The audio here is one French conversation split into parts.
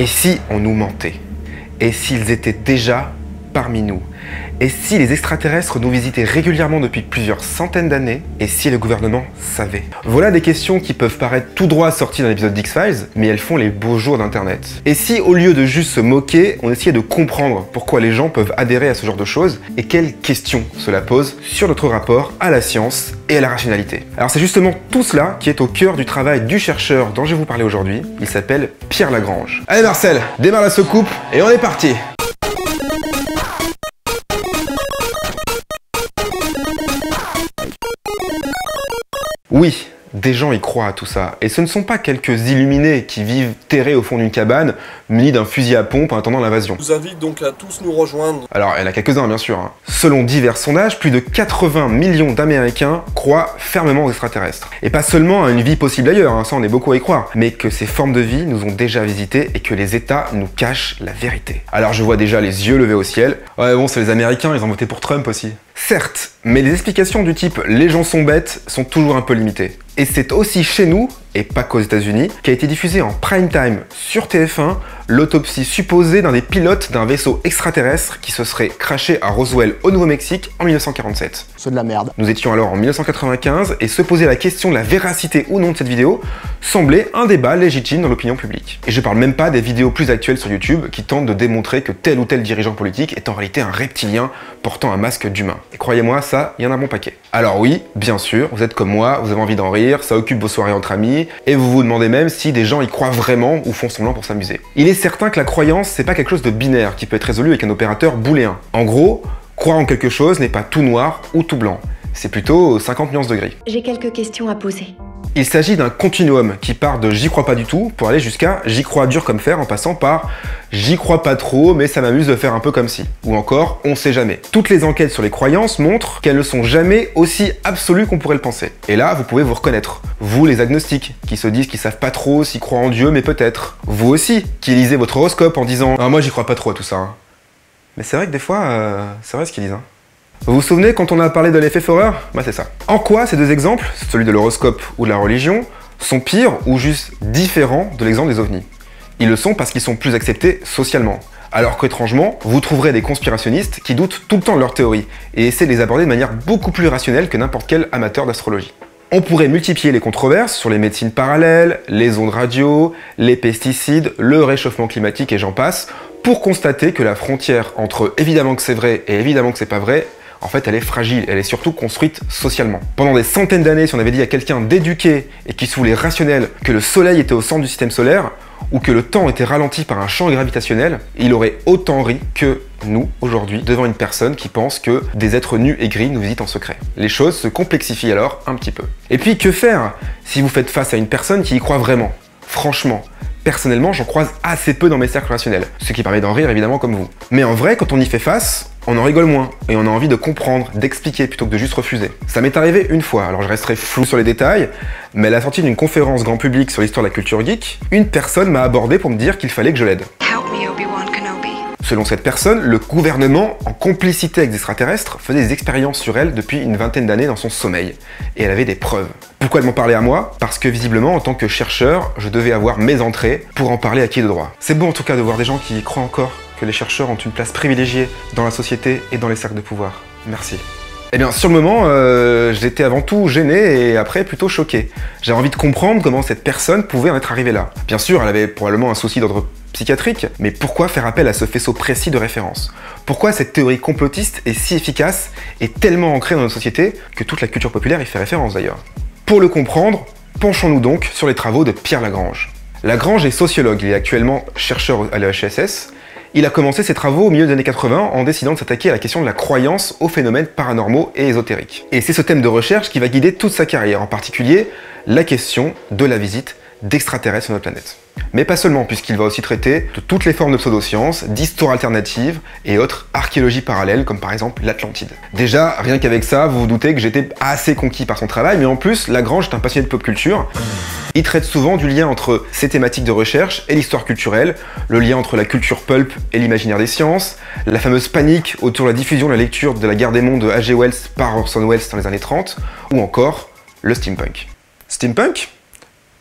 Et si on nous mentait? Et s'ils étaient déjà parmi nous? Et si les extraterrestres nous visitaient régulièrement depuis plusieurs centaines d'années? Et si le gouvernement savait? Voilà des questions qui peuvent paraître tout droit sorties d'un épisode d'X-Files, mais elles font les beaux jours d'Internet. Et si, au lieu de juste se moquer, on essayait de comprendre pourquoi les gens peuvent adhérer à ce genre de choses, et quelles questions cela pose sur notre rapport à la science et à la rationalité. Alors c'est justement tout cela qui est au cœur du travail du chercheur dont je vais vous parler aujourd'hui. Il s'appelle Pierre Lagrange. Allez Marcel, démarre la soucoupe, et on est parti! Oui, des gens y croient à tout ça, et ce ne sont pas quelques illuminés qui vivent terrés au fond d'une cabane, munis d'un fusil à pompe en attendant l'invasion. Je vous invite donc à tous nous rejoindre. Alors, il y en a quelques-uns bien sûr. Selon divers sondages, plus de 80 millions d'Américains croient fermement aux extraterrestres. Et pas seulement à une vie possible ailleurs, ça on est beaucoup à y croire, mais que ces formes de vie nous ont déjà visités et que les États nous cachent la vérité. Alors je vois déjà les yeux levés au ciel. Ouais bon, c'est les Américains, ils ont voté pour Trump aussi. Certes, mais les explications du type « les gens sont bêtes » sont toujours un peu limitées. Et c'est aussi chez nous, et pas qu'aux États-Unis, qu'a été diffusée en prime time sur TF1 l'autopsie supposée d'un des pilotes d'un vaisseau extraterrestre qui se serait crashé à Roswell au Nouveau-Mexique en 1947. C'est de la merde. Nous étions alors en 1995 et se poser la question de la véracité ou non de cette vidéo semblait un débat légitime dans l'opinion publique. Et je parle même pas des vidéos plus actuelles sur YouTube qui tentent de démontrer que tel ou tel dirigeant politique est en réalité un reptilien portant un masque d'humain. Et croyez-moi, ça, il y en a un bon paquet. Alors oui, bien sûr, vous êtes comme moi, vous avez envie d'en rire, ça occupe vos soirées entre amis, et vous vous demandez même si des gens y croient vraiment ou font semblant pour s'amuser. Il est certain que la croyance, c'est pas quelque chose de binaire qui peut être résolu avec un opérateur booléen. En gros, croire en quelque chose n'est pas tout noir ou tout blanc. C'est plutôt 50 nuances de gris. J'ai quelques questions à poser. Il s'agit d'un continuum qui part de j'y crois pas du tout pour aller jusqu'à j'y crois dur comme fer en passant par j'y crois pas trop mais ça m'amuse de faire un peu comme si. Ou encore on sait jamais. Toutes les enquêtes sur les croyances montrent qu'elles ne sont jamais aussi absolues qu'on pourrait le penser. Et là vous pouvez vous reconnaître. Vous les agnostiques qui se disent qu'ils savent pas trop s'ils croient en Dieu mais peut-être. Vous aussi qui lisez votre horoscope en disant ah moi j'y crois pas trop à tout ça. Mais c'est vrai que des fois c'est vrai ce qu'ils disent. Vous vous souvenez quand on a parlé de l'effet Forer? Bah c'est ça. En quoi ces deux exemples, celui de l'horoscope ou de la religion, sont pires ou juste différents de l'exemple des ovnis? Ils le sont parce qu'ils sont plus acceptés socialement. Alors qu'étrangement, vous trouverez des conspirationnistes qui doutent tout le temps de leurs théories et essaient de les aborder de manière beaucoup plus rationnelle que n'importe quel amateur d'astrologie. On pourrait multiplier les controverses sur les médecines parallèles, les ondes radio, les pesticides, le réchauffement climatique et j'en passe, pour constater que la frontière entre évidemment que c'est vrai et évidemment que c'est pas vrai, en fait, elle est fragile, elle est surtout construite socialement. Pendant des centaines d'années, si on avait dit à quelqu'un d'éduqué et qui se voulait rationnel que le soleil était au centre du système solaire, ou que le temps était ralenti par un champ gravitationnel, il aurait autant ri que nous, aujourd'hui, devant une personne qui pense que des êtres nus et gris nous visitent en secret. Les choses se complexifient alors un petit peu. Et puis, que faire si vous faites face à une personne qui y croit vraiment? Franchement, personnellement, j'en croise assez peu dans mes cercles rationnels, ce qui permet d'en rire évidemment comme vous. Mais en vrai, quand on y fait face, on en rigole moins, et on a envie de comprendre, d'expliquer plutôt que de juste refuser. Ça m'est arrivé une fois, alors je resterai flou sur les détails, mais à la sortie d'une conférence grand public sur l'histoire de la culture geek, une personne m'a abordé pour me dire qu'il fallait que je l'aide. Selon cette personne, le gouvernement, en complicité avec des extraterrestres, faisait des expériences sur elle depuis une vingtaine d'années dans son sommeil. Et elle avait des preuves. Pourquoi elle m'en parlait à moi? Parce que visiblement, en tant que chercheur, je devais avoir mes entrées pour en parler à qui de droit. C'est beau en tout cas de voir des gens qui y croient encore que les chercheurs ont une place privilégiée dans la société et dans les cercles de pouvoir. Merci. Eh bien, sur le moment, j'étais avant tout gêné et après plutôt choqué. J'avais envie de comprendre comment cette personne pouvait en être arrivée là. Bien sûr, elle avait probablement un souci d'ordre psychiatrique, mais pourquoi faire appel à ce faisceau précis de référence? Pourquoi cette théorie complotiste est si efficace et tellement ancrée dans notre société que toute la culture populaire y fait référence d'ailleurs? Pour le comprendre, penchons-nous donc sur les travaux de Pierre Lagrange. Lagrange est sociologue, il est actuellement chercheur à l'EHESS. Il a commencé ses travaux au milieu des années 80 en décidant de s'attaquer à la question de la croyance aux phénomènes paranormaux et ésotériques. Et c'est ce thème de recherche qui va guider toute sa carrière, en particulier la question de la visite d'extraterrestres sur notre planète. Mais pas seulement, puisqu'il va aussi traiter de toutes les formes de pseudosciences, d'histoires alternatives et autres archéologies parallèles, comme par exemple l'Atlantide. Déjà, rien qu'avec ça, vous vous doutez que j'étais assez conquis par son travail, mais en plus, Lagrange est un passionné de pop culture. Il traite souvent du lien entre ses thématiques de recherche et l'histoire culturelle, le lien entre la culture pulp et l'imaginaire des sciences, la fameuse panique autour de la diffusion de la lecture de La Guerre des Mondes de H.G. Wells par Orson Welles dans les années 30, ou encore le steampunk. Steampunk ?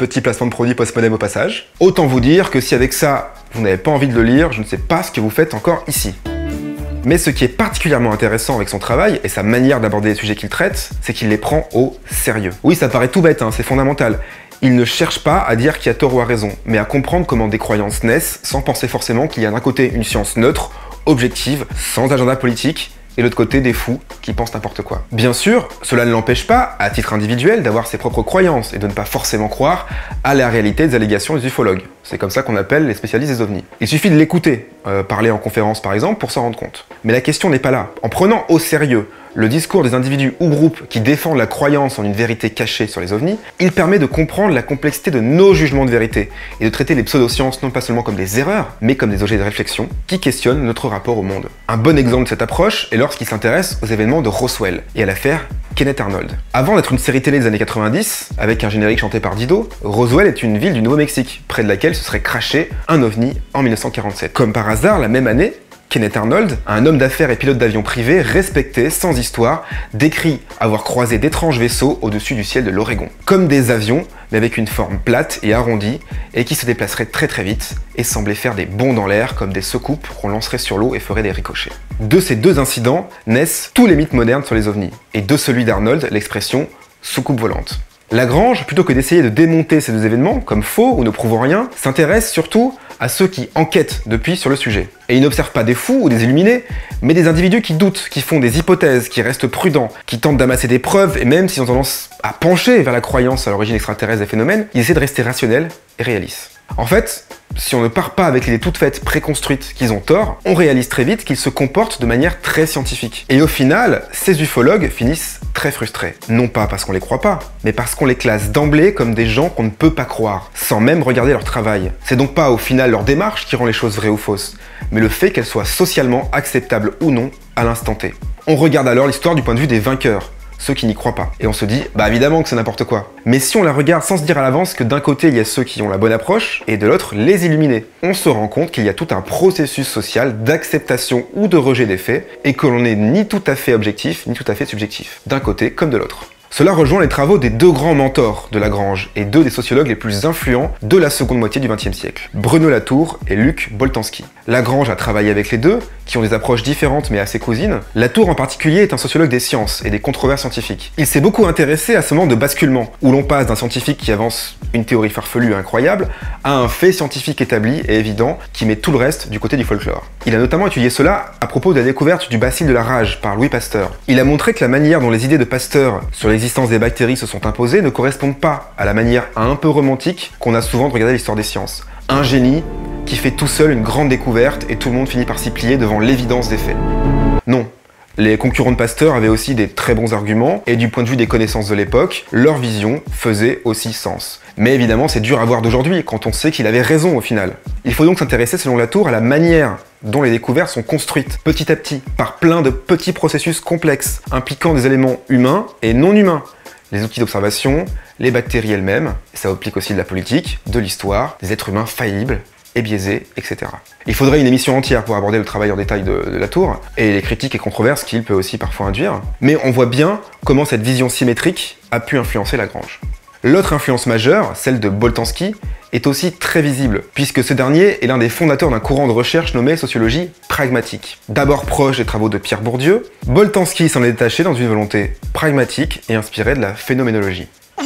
Petit placement de produit post-modem au passage. Autant vous dire que si avec ça, vous n'avez pas envie de le lire, je ne sais pas ce que vous faites encore ici. Mais ce qui est particulièrement intéressant avec son travail et sa manière d'aborder les sujets qu'il traite, c'est qu'il les prend au sérieux. Oui, ça paraît tout bête, hein, c'est fondamental. Il ne cherche pas à dire qui a tort ou a raison, mais à comprendre comment des croyances naissent sans penser forcément qu'il y a d'un côté une science neutre, objective, sans agenda politique, et de l'autre côté des fous qui pensent n'importe quoi. Bien sûr, cela ne l'empêche pas, à titre individuel, d'avoir ses propres croyances et de ne pas forcément croire à la réalité des allégations des ufologues. C'est comme ça qu'on appelle les spécialistes des ovnis. Il suffit de l'écouter, parler en conférence par exemple, pour s'en rendre compte. Mais la question n'est pas là. En prenant au sérieux le discours des individus ou groupes qui défendent la croyance en une vérité cachée sur les ovnis, il permet de comprendre la complexité de nos jugements de vérité et de traiter les pseudosciences non pas seulement comme des erreurs, mais comme des objets de réflexion qui questionnent notre rapport au monde. Un bon exemple de cette approche est lorsqu'il s'intéresse aux événements de Roswell et à l'affaire Kenneth Arnold. Avant d'être une série télé des années 90, avec un générique chanté par Dido, Roswell est une ville du Nouveau-Mexique, près de laquelle se serait crashé un ovni en 1947. Comme par hasard, la même année, Kenneth Arnold, un homme d'affaires et pilote d'avion privé respecté, sans histoire, décrit avoir croisé d'étranges vaisseaux au-dessus du ciel de l'Oregon. Comme des avions, mais avec une forme plate et arrondie, et qui se déplaceraient très très vite, et semblaient faire des bonds dans l'air comme des secoupes qu'on lancerait sur l'eau et ferait des ricochets. De ces deux incidents naissent tous les mythes modernes sur les ovnis, et de celui d'Arnold, l'expression « soucoupe volante ». Lagrange, plutôt que d'essayer de démonter ces deux événements, comme faux ou ne prouvant rien, s'intéresse surtout à ceux qui enquêtent depuis sur le sujet. Et il n'observe pas des fous ou des illuminés, mais des individus qui doutent, qui font des hypothèses, qui restent prudents, qui tentent d'amasser des preuves, et même s'ils ont tendance à pencher vers la croyance à l'origine extraterrestre des phénomènes, ils essaient de rester rationnels et réalistes. En fait, si on ne part pas avec l'idée toute faite, préconstruite qu'ils ont tort, on réalise très vite qu'ils se comportent de manière très scientifique. Et au final, ces ufologues finissent très frustrés. Non pas parce qu'on les croit pas, mais parce qu'on les classe d'emblée comme des gens qu'on ne peut pas croire, sans même regarder leur travail. C'est donc pas au final leur démarche qui rend les choses vraies ou fausses, mais le fait qu'elles soient socialement acceptables ou non à l'instant T. On regarde alors l'histoire du point de vue des vainqueurs, ceux qui n'y croient pas. Et on se dit, bah évidemment que c'est n'importe quoi. Mais si on la regarde sans se dire à l'avance que d'un côté il y a ceux qui ont la bonne approche, et de l'autre les illuminés, on se rend compte qu'il y a tout un processus social d'acceptation ou de rejet des faits, et que l'on n'est ni tout à fait objectif, ni tout à fait subjectif, d'un côté comme de l'autre. Cela rejoint les travaux des deux grands mentors de Lagrange et deux des sociologues les plus influents de la seconde moitié du XXe siècle, Bruno Latour et Luc Boltanski. Lagrange a travaillé avec les deux, qui ont des approches différentes mais assez cousines. Latour en particulier est un sociologue des sciences et des controverses scientifiques. Il s'est beaucoup intéressé à ce moment de basculement, où l'on passe d'un scientifique qui avance une théorie farfelue et incroyable, à un fait scientifique établi et évident qui met tout le reste du côté du folklore. Il a notamment étudié cela à propos de la découverte du bacille de la rage par Louis Pasteur. Il a montré que la manière dont les idées de Pasteur sur l'existence des bactéries se sont imposées ne correspondent pas à la manière un peu romantique qu'on a souvent de regarder l'histoire des sciences. Un génie qui fait tout seul une grande découverte et tout le monde finit par s'y plier devant l'évidence des faits. Non. Les concurrents de Pasteur avaient aussi des très bons arguments, et du point de vue des connaissances de l'époque, leur vision faisait aussi sens. Mais évidemment, c'est dur à voir d'aujourd'hui, quand on sait qu'il avait raison au final. Il faut donc s'intéresser, selon Latour, à la manière dont les découvertes sont construites, petit à petit, par plein de petits processus complexes, impliquant des éléments humains et non humains. Les outils d'observation, les bactéries elles-mêmes, et ça implique aussi de la politique, de l'histoire, des êtres humains faillibles, et biaisé, etc. Il faudrait une émission entière pour aborder le travail en détail de Latour, et les critiques et controverses qu'il peut aussi parfois induire, mais on voit bien comment cette vision symétrique a pu influencer Lagrange. L'autre influence majeure, celle de Boltanski, est aussi très visible, puisque ce dernier est l'un des fondateurs d'un courant de recherche nommé sociologie pragmatique. D'abord proche des travaux de Pierre Bourdieu, Boltanski s'en est détaché dans une volonté pragmatique et inspirée de la phénoménologie.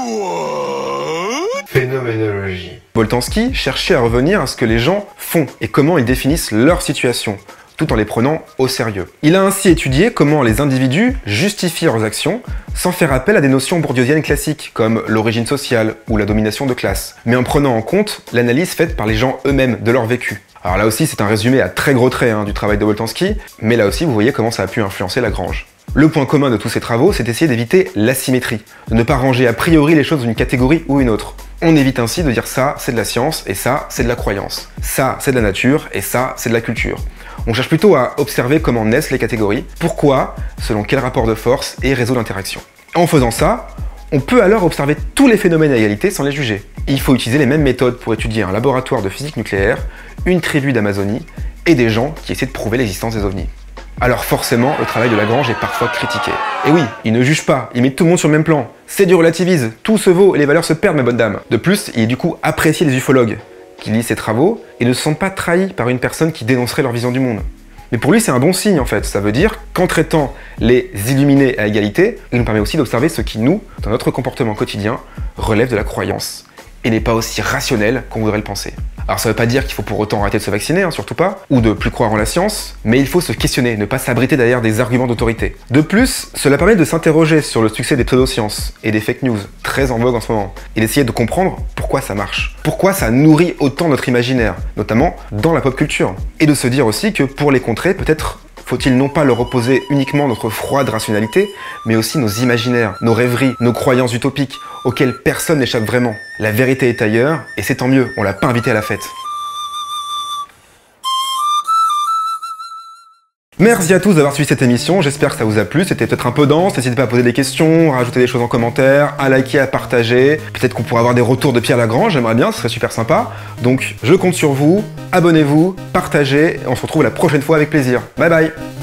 Phénoménologie. Boltanski cherchait à revenir à ce que les gens font et comment ils définissent leur situation, tout en les prenant au sérieux. Il a ainsi étudié comment les individus justifient leurs actions sans faire appel à des notions bourdieusiennes classiques comme l'origine sociale ou la domination de classe, mais en prenant en compte l'analyse faite par les gens eux-mêmes de leur vécu. Alors là aussi c'est un résumé à très gros traits du travail de Boltanski, mais là aussi vous voyez comment ça a pu influencer Lagrange. Le point commun de tous ces travaux, c'est d'essayer d'éviter l'asymétrie, de ne pas ranger a priori les choses dans une catégorie ou une autre. On évite ainsi de dire ça, c'est de la science, et ça, c'est de la croyance. Ça, c'est de la nature, et ça, c'est de la culture. On cherche plutôt à observer comment naissent les catégories, pourquoi, selon quel rapport de force et réseau d'interaction. En faisant ça, on peut alors observer tous les phénomènes à égalité sans les juger. Il faut utiliser les mêmes méthodes pour étudier un laboratoire de physique nucléaire, une tribu d'Amazonie, et des gens qui essaient de prouver l'existence des ovnis. Alors forcément, le travail de Lagrange est parfois critiqué. Et oui, il ne juge pas, il met tout le monde sur le même plan. C'est du relativisme, tout se vaut et les valeurs se perdent, mes bonnes dames. De plus, il est du coup apprécié des ufologues, qui lisent ses travaux et ne se sentent pas trahis par une personne qui dénoncerait leur vision du monde. Mais pour lui, c'est un bon signe en fait. Ça veut dire qu'en traitant les illuminés à égalité, il nous permet aussi d'observer ce qui, nous, dans notre comportement quotidien, relève de la croyance et n'est pas aussi rationnel qu'on voudrait le penser. Alors ça veut pas dire qu'il faut pour autant arrêter de se vacciner, hein, surtout pas, ou de plus croire en la science, mais il faut se questionner, ne pas s'abriter derrière des arguments d'autorité. De plus, cela permet de s'interroger sur le succès des pseudosciences et des fake news, très en vogue en ce moment, et d'essayer de comprendre pourquoi ça marche, pourquoi ça nourrit autant notre imaginaire, notamment dans la pop culture, et de se dire aussi que pour les contrer, peut-être faut-il non pas leur opposer uniquement notre froide rationalité, mais aussi nos imaginaires, nos rêveries, nos croyances utopiques, auxquelles personne n'échappe vraiment. La vérité est ailleurs, et c'est tant mieux, on l'a pas invité à la fête. Merci à tous d'avoir suivi cette émission, j'espère que ça vous a plu, c'était peut-être un peu dense, n'hésitez pas à poser des questions, à rajouter des choses en commentaire, à liker, à partager, peut-être qu'on pourra avoir des retours de Pierre Lagrange, j'aimerais bien, ce serait super sympa. Donc je compte sur vous, abonnez-vous, partagez, et on se retrouve la prochaine fois avec plaisir. Bye bye.